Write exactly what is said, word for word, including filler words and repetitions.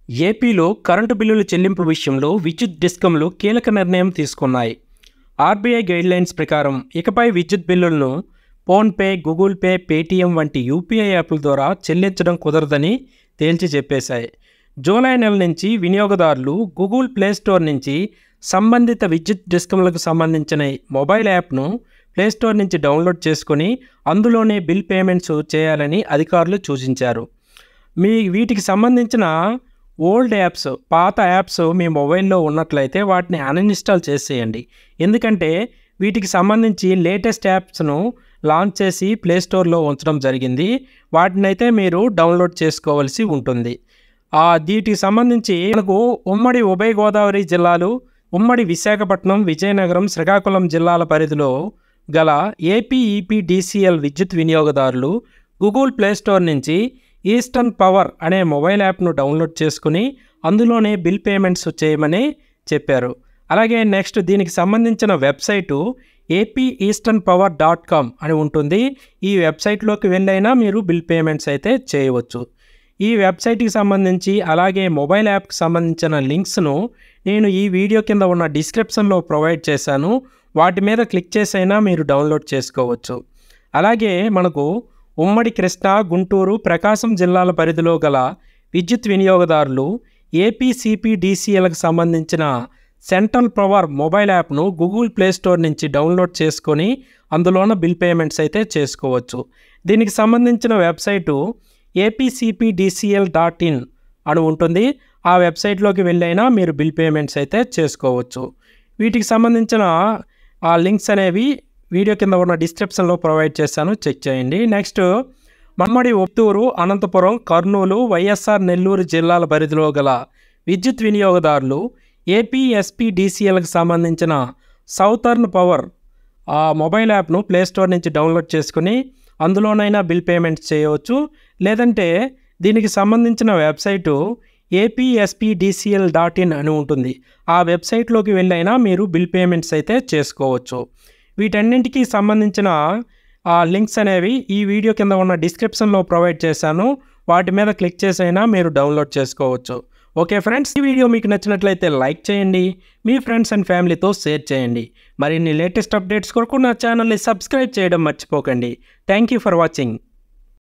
ఏపీలో కరెంటు బిల్లుల చెల్లింపు విషయంలో విద్యుత్ డిస్కంలు కీలక నిర్ణయం తీసుకున్నాయి. ఆర్బీఐ గైడ్లైన్స్ ప్రకారం ఇకపై విద్యుత్ బిల్లులను ఫోన్పే, గూగుల్ పే, పేటీఎం వంటి యూపీఐ యాప్ల ద్వారా చెల్లించడం కుదరదని తేల్చి చెప్పేశాయి. జూలై నెల నుంచి వినియోగదారులు గూగుల్ ప్లే స్టోర్ నుంచి సంబంధిత విద్యుత్ డిస్కంలకు సంబంధించిన మొబైల్ యాప్ను ప్లేస్టోర్ నుంచి డౌన్లోడ్ చేసుకొని అందులోనే బిల్ పేమెంట్స్ చేయాలని అధికారులు సూచించారు. మీ వీటికి సంబంధించిన ఓల్డ్ యాప్స్, పాత యాప్స్ మీ మొబైల్లో ఉన్నట్లయితే వాటిని అన్ఇన్స్టాల్ చేసేయండి. ఎందుకంటే వీటికి సంబంధించి లేటెస్ట్ యాప్స్ను లాంచ్ చేసి ప్లేస్టోర్లో ఉంచడం జరిగింది. వాటినైతే మీరు డౌన్లోడ్ చేసుకోవాల్సి ఉంటుంది. వీటికి సంబంధించి మనకు ఉమ్మడి ఉభయ గోదావరి జిల్లాలు, ఉమ్మడి విశాఖపట్నం, విజయనగరం, శ్రీకాకుళం జిల్లాల పరిధిలో గల ఏపీ ఈపీడీసీఎల్ విద్యుత్ వినియోగదారులు గూగుల్ ప్లేస్టోర్ నుంచి ఈస్టర్న్ పవర్ అనే మొబైల్ యాప్ను డౌన్లోడ్ చేసుకుని అందులోనే బిల్ పేమెంట్స్ చేయమని చెప్పారు. అలాగే నెక్స్ట్ దీనికి సంబంధించిన website AP eastern power dot com అని ఉంటుంది. ఈ వెబ్సైట్లోకి వెళ్ళైనా మీరు బిల్ పేమెంట్స్ అయితే చేయవచ్చు. ఈ వెబ్సైట్కి సంబంధించి అలాగే మొబైల్ యాప్కి సంబంధించిన లింక్స్ను నేను ఈ వీడియో కింద ఉన్న డిస్క్రిప్షన్లో ప్రొవైడ్ చేశాను. వాటి మీద క్లిక్ చేసైనా మీరు డౌన్లోడ్ చేసుకోవచ్చు. అలాగే మనకు ఉమ్మడి కృష్ణా, గుంటూరు, ప్రకాశం జిల్లాల పరిధిలో గల విద్యుత్ వినియోగదారులు ఏపీ సిపిడిసిఎల్కి సంబంధించిన సెంట్రల్ పవర్ మొబైల్ యాప్ను గూగుల్ ప్లేస్టోర్ నుంచి డౌన్లోడ్ చేసుకొని అందులోన బిల్ పేమెంట్స్ అయితే చేసుకోవచ్చు. దీనికి సంబంధించిన వెబ్సైటు ఏపీసీపీడీసీఎల్ డాట్ ఇన్ అని ఉంటుంది. ఆ వెబ్సైట్లోకి వెళ్ళైనా మీరు బిల్ పేమెంట్స్ అయితే చేసుకోవచ్చు. వీటికి సంబంధించిన ఆ లింక్స్ అనేవి వీడియో కింద ఉన్న డిస్క్రిప్షన్లో ప్రొవైడ్ చేశాను, చెక్ చేయండి. నెక్స్ట్ మమ్మడి, ఒత్తూరు, అనంతపురం, కర్నూలు, వైఎస్ఆర్ నెల్లూరు జిల్లాల పరిధిలో గల విద్యుత్ వినియోగదారులు ఏపీఎస్పీడీసీఎల్కి సంబంధించిన సౌతర్న్ పవర్ ఆ మొబైల్ యాప్ను ప్లేస్టోర్ నుంచి డౌన్లోడ్ చేసుకుని అందులోనైనా బిల్ పేమెంట్స్ చేయవచ్చు. లేదంటే దీనికి సంబంధించిన వెబ్సైటు ఏపీఎస్పీడీసీఎల్ డాట్ ఇన్ అని ఉంటుంది. ఆ వెబ్సైట్లోకి వెళ్ళైనా మీరు బిల్ పేమెంట్స్ అయితే చేసుకోవచ్చు. వీటన్నింటికి సంబంధించిన ఆ లింక్స్ అనేవి ఈ వీడియో కింద ఉన్న డిస్క్రిప్షన్లో ప్రొవైడ్ చేశాను. వాటి మీద క్లిక్ చేసైనా మీరు డౌన్లోడ్ చేసుకోవచ్చు. ఓకే ఫ్రెండ్స్, ఈ వీడియో మీకు నచ్చినట్లయితే లైక్ చేయండి, మీ ఫ్రెండ్స్ అండ్ ఫ్యామిలీతో షేర్ చేయండి. మరిన్ని లేటెస్ట్ అప్డేట్స్ కొరకు నా ఛానల్ని సబ్స్క్రైబ్ చేయడం మర్చిపోకండి. Thank you for watching.